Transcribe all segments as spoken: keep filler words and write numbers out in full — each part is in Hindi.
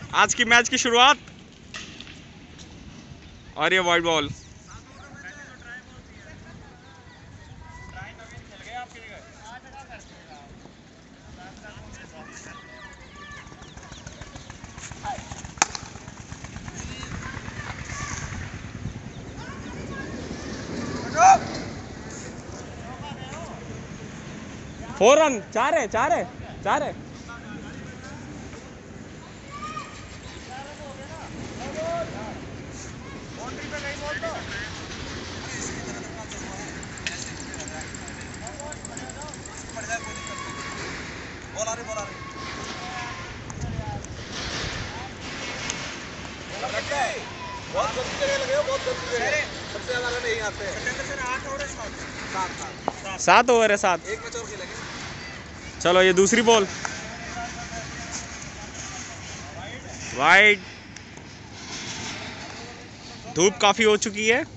आज की मैच की शुरुआत और ये वाइड बॉल। फोर रन, चार है चार है चार है। बोल आ रही बोल आ रही बहुत गंदी जगह लगे हो, बहुत गंदी जगह। सबसे ज्यादा रन यही आते हैं। आठ ओवर है, सात सात सात ओवर है, सात। एक मैच और खेलेंगे। चलो ये दूसरी बॉल वाइड। धूप काफी हो चुकी है।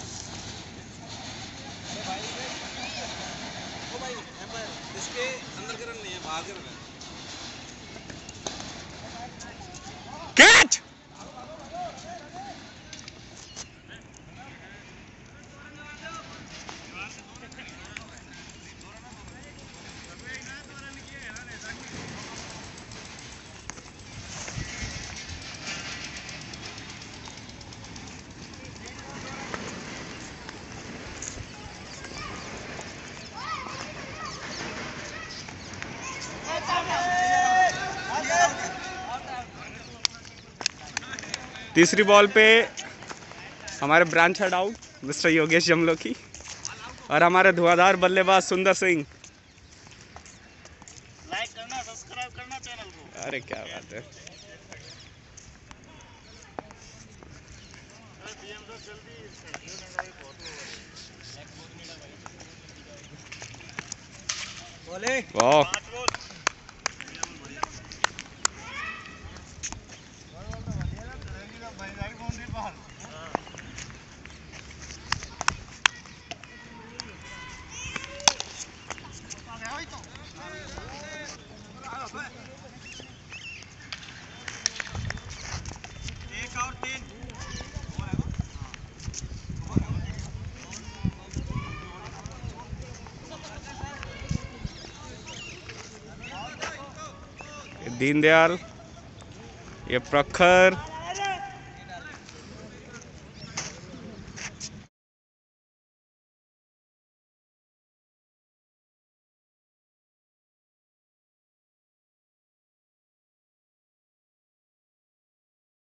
इसके अंदर के रन नहीं है, बाहर के रन है। कैच। तीसरी बॉल पे हमारे branch head out mister Yogesh Jamloki और हमारे धुआंधार बल्लेबाज सुंदर सिंह। लाइक करना, सब्सक्राइब करना चैनल को। अरे क्या बात है। वाह, एक और तीन। दीनदयाल, ये प्रखर